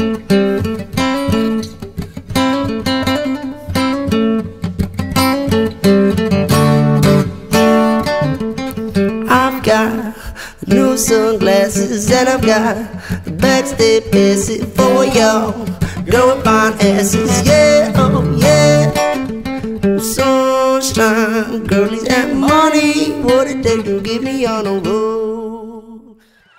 I've got new sunglasses and I've got the backstage passes for y'all. Go and find asses, yeah, oh yeah. Sunshine, girlies and money, what a day to get me on the road.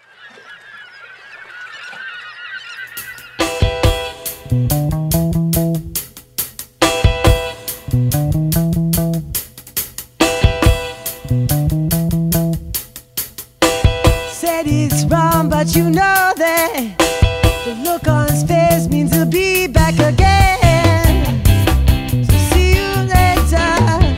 Said it's wrong, but you know that the look on his face means he'll be back again. So see you later.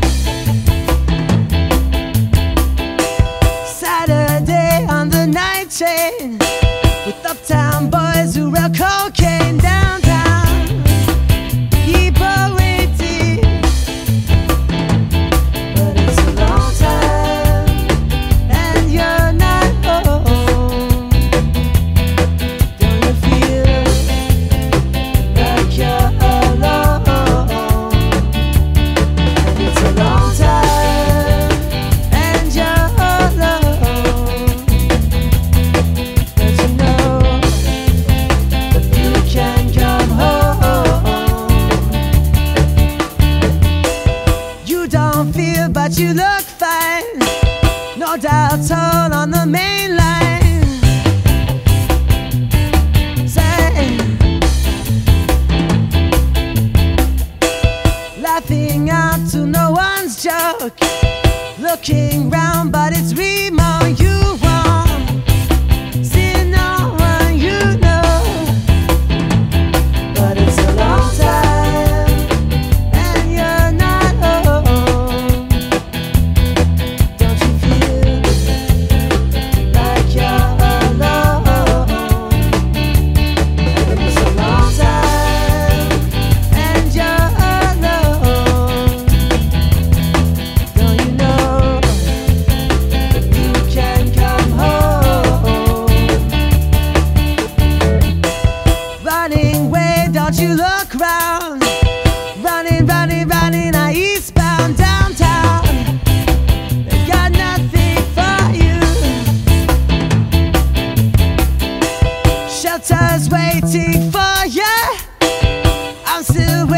Saturday on the night train with uptown boys who roll cocaine downtown. Keep on waiting, but it's a long time and you're not home. Don't you feel like you're alone? And it's a long time and you're alone. But you know you can come home. You don't feel, but you look fine. No doubt all on the main line. Say, laughing out to no one's joke. Looking round, but it's Remo you want. See no one you know. But it's a long time and you're not home. Don't you feel like you're alone? And it's a long time and you're alone. Don't you know you can come home? Running away, don't you look round. Running, running, running, eastbound downtown. They got nothing for you. Shelter's waiting for you. I'm still